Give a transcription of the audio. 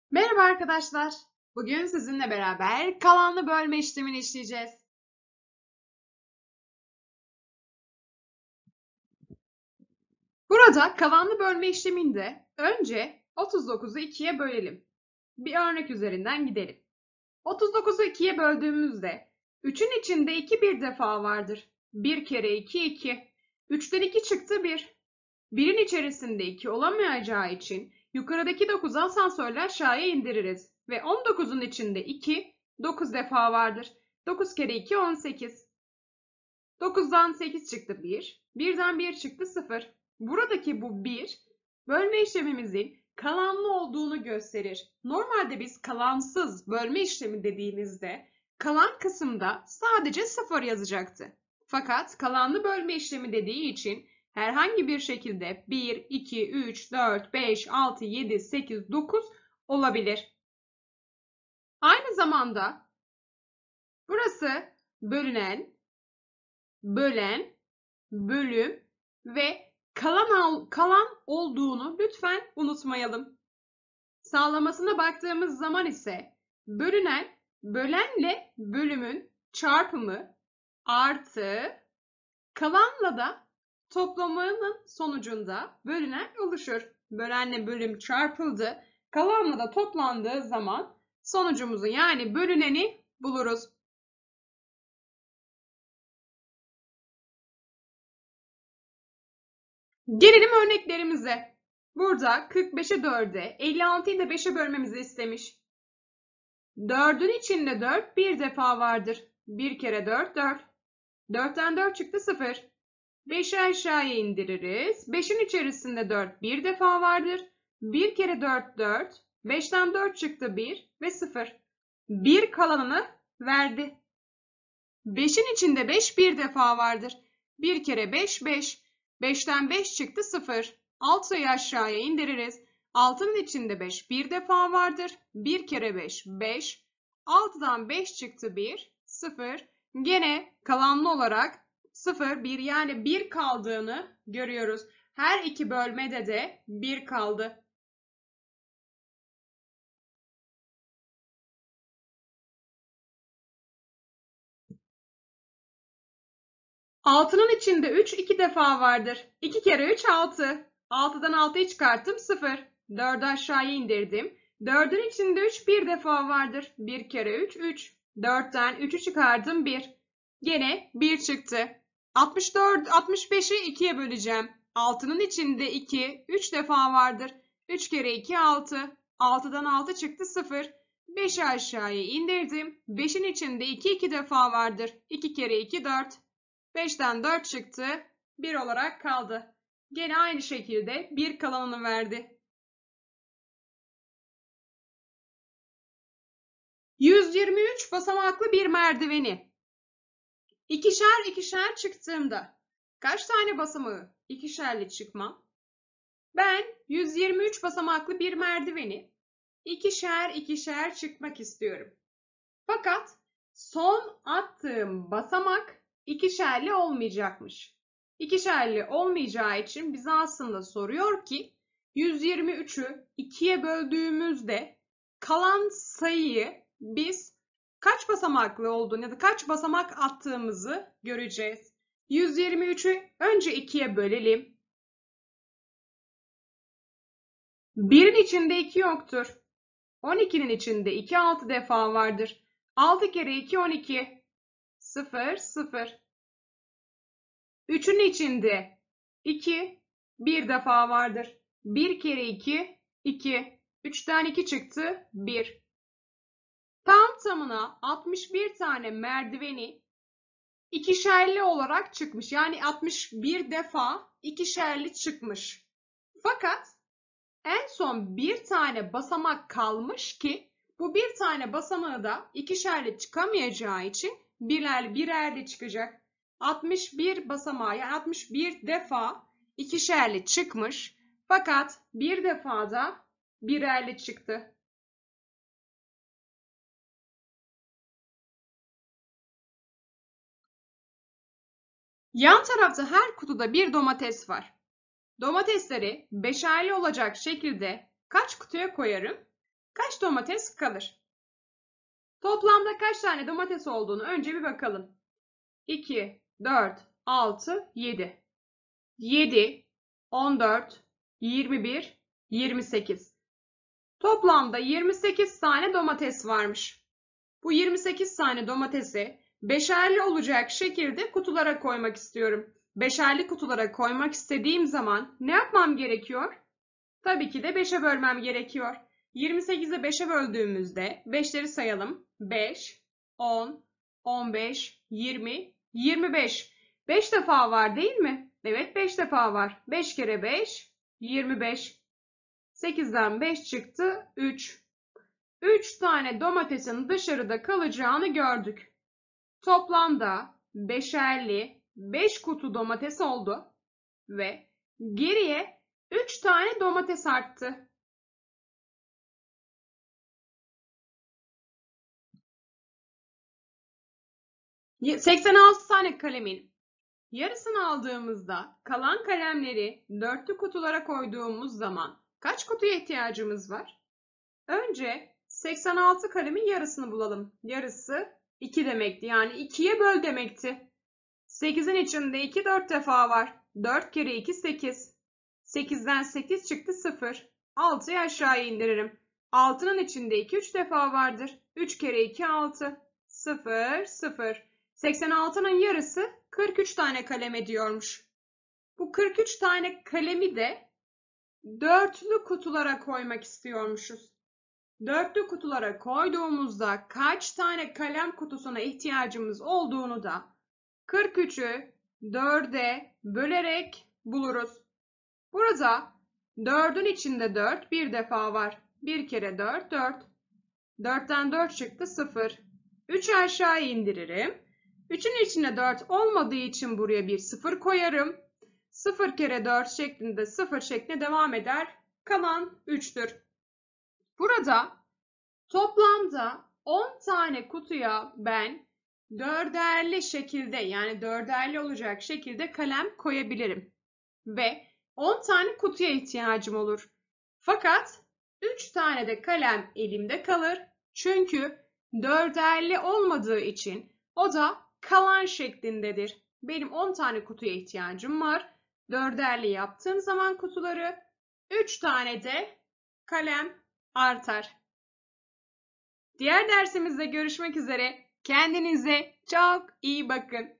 Merhaba arkadaşlar. Bugün sizinle beraber kalanlı bölme işlemini işleyeceğiz. Burada kalanlı bölme işleminde önce 39'u 2'ye bölelim. Bir örnek üzerinden gidelim. 39'u 2'ye böldüğümüzde 3'ün içinde 2 bir defa vardır. 1 kere 2 2. 3'ten 2 çıktı 1. 1'in içerisinde 2 olamayacağı için yukarıdaki 9'u asansörle aşağıya indiririz. Ve 19'un içinde 2, 9 defa vardır. 9 kere 2 18. 9'dan 8 çıktı 1. 1'den 1 çıktı 0. Buradaki bu 1 bölme işlemimizin kalanlı olduğunu gösterir. Normalde biz kalansız bölme işlemi dediğimizde kalan kısımda sadece 0 yazacaktı. Fakat kalanlı bölme işlemi dediği için herhangi bir şekilde 1, 2, 3, 4, 5, 6, 7, 8, 9 olabilir. Aynı zamanda burası bölünen, bölen, bölüm ve kalan olduğunu lütfen unutmayalım. Sağlamasına baktığımız zaman ise bölünen, bölenle bölümün çarpımı artı kalanla da toplamının sonucunda bölünen oluşur. Bölenle bölüm çarpıldı. Kalanla da toplandığı zaman sonucumuzu yani bölüneni buluruz. Gelelim örneklerimize. Burada 45'e 4'e, 56'yı da 5'e bölmemizi istemiş. 4'ün içinde 4 bir defa vardır. 1 kere 4 4. 4'ten 4 çıktı 0. 5'i aşağıya indiririz. 5'in içerisinde 4 bir defa vardır. 1 kere 4 4. 5'ten 4 çıktı 1 ve 0. 1 kalanını verdi. 5'in içinde 5 bir defa vardır. 1 kere 5 5. 5'ten 5 çıktı 0. 6'yı aşağıya indiririz. 6'nın içinde 5 bir defa vardır. 1 kere 5 5. 6'dan 5 çıktı 1 0. Gene kalanlı olarak 0 1 yani 1 kaldığını görüyoruz. Her iki bölmede de 1 kaldı. Altının içinde 3 2 defa vardır. 2 kere 3 6. 6'dan 6'yı çıkarttım 0. 4'ü aşağıya indirdim. 4'ün içinde 3 bir defa vardır. 1 kere 3 3. 4'ten 3'ü çıkardım 1. Gene 1 çıktı. 65'i 2'ye böleceğim. 6'nın içinde 2 3 defa vardır. 3 kere 2 6. 6'dan 6 çıktı 0. 5'i aşağıya indirdim. 5'in içinde 2 2 defa vardır. 2 kere 2 4. 5'ten 4 çıktı. 1 olarak kaldı. Gene aynı şekilde 1 kalanını verdi. 123 basamaklı bir merdiveni ikişer ikişer çıktığımda kaç tane basamağı ikişerli çıkmam? Ben 123 basamaklı bir merdiveni ikişer ikişer çıkmak istiyorum. Fakat son attığım basamak ikişerli olmayacakmış. İkişerli olmayacağı için bize aslında soruyor ki 123'ü 2'ye böldüğümüzde kalan sayıyı biz kaç basamaklı olduğunu ya da kaç basamak attığımızı göreceğiz. 123'ü önce 2'ye bölelim. 1'in içinde 2 yoktur. 12'nin içinde 2 6 defa vardır. 6 kere 2 12. 0 0. 3'ün içinde 2 bir defa vardır. 1 kere 2 2. 3'ten 2 çıktı 1. Tam tamına 61 tane merdiveni ikişerli olarak çıkmış. Yani 61 defa ikişerli çıkmış. Fakat en son bir tane basamak kalmış ki bu bir tane basamağı da ikişerli çıkamayacağı için birerli çıkacak. 61 basamağı yani 61 defa ikişerli çıkmış. Fakat bir defa da birerli çıktı. Yan tarafta her kutuda bir domates var. Domatesleri beşerli olacak şekilde kaç kutuya koyarım? kaç domates kalır? Toplamda kaç tane domates olduğunu önce bir bakalım. 2, 4, 6, 7. 7, 14, 21, 28. Toplamda 28 tane domates varmış. Bu 28 tane domatesi beşerli olacak şekilde kutulara koymak istiyorum. Beşerli kutulara koymak istediğim zaman ne yapmam gerekiyor? Tabii ki de 5'e bölmem gerekiyor. 28'i 5'e böldüğümüzde 5'leri sayalım. 5, 10, 15, 20, 25. 5 defa var değil mi? Evet 5 defa var. 5 kere 5, 25. 8'den 5 çıktı 3. 3 tane domatesin dışarıda kalacağını gördük. Toplamda beşerli 5 kutu domates oldu ve geriye 3 tane domates arttı. 86 tane kalemin yarısını aldığımızda kalan kalemleri dörtlü kutulara koyduğumuz zaman kaç kutuya ihtiyacımız var? Önce 86 kalemin yarısını bulalım. Yarısı 2 demekti. Yani 2'ye böl demekti. 8'in içinde 2 4 defa var. 4 kere 2 8. 8'den 8 çıktı 0. 6'yı aşağıya indiririm. 6'nın içinde 2 3 defa vardır. 3 kere 2 6. 0 0. 86'nın yarısı 43 tane kalem ediyormuş. Bu 43 tane kalemi de dörtlü kutulara koymak istiyormuşuz. Dörtlü kutulara koyduğumuzda kaç tane kalem kutusuna ihtiyacımız olduğunu da 43'ü 4'e bölerek buluruz. Burada 4'ün içinde 4 bir defa var. 1 kere 4 4. 4'ten 4 çıktı 0. 3'ü aşağı indiririm. 3'ün içinde 4 olmadığı için buraya bir 0 koyarım. 0 kere 4 şeklinde 0 şeklinde devam eder. Kalan 3'tür. Burada toplamda 10 tane kutuya ben dörderli şekilde yani dörderli olacak şekilde kalem koyabilirim. Ve 10 tane kutuya ihtiyacım olur. Fakat 3 tane de kalem elimde kalır. Çünkü dörderli olmadığı için o da kalan şeklindedir. Benim 10 tane kutuya ihtiyacım var. Dörderli yaptığım zaman kutuları 3 tane de kalem artar. Diğer dersimizde görüşmek üzere. Kendinize çok iyi bakın.